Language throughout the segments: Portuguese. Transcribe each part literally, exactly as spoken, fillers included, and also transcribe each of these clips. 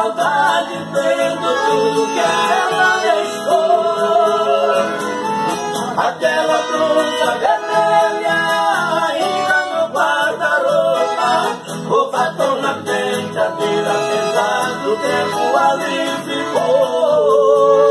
saudade vendo tudo que ela deixou. Aquela blusa vermelha ainda no guarda-roupa, o batom na frente, a vida pesada, o tempo ali ficou.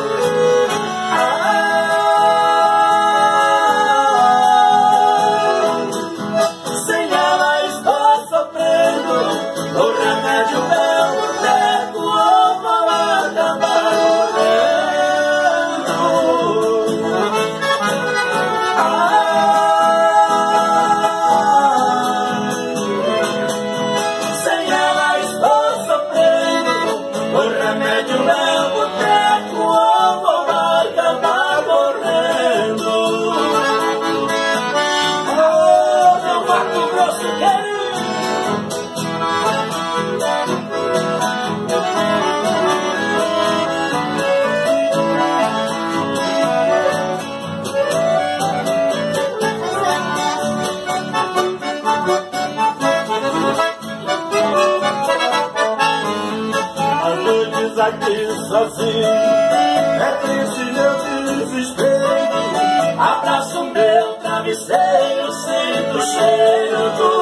Aqui sozinho, é triste meu desespero. Abraço meu travesseiro, sinto o cheiro do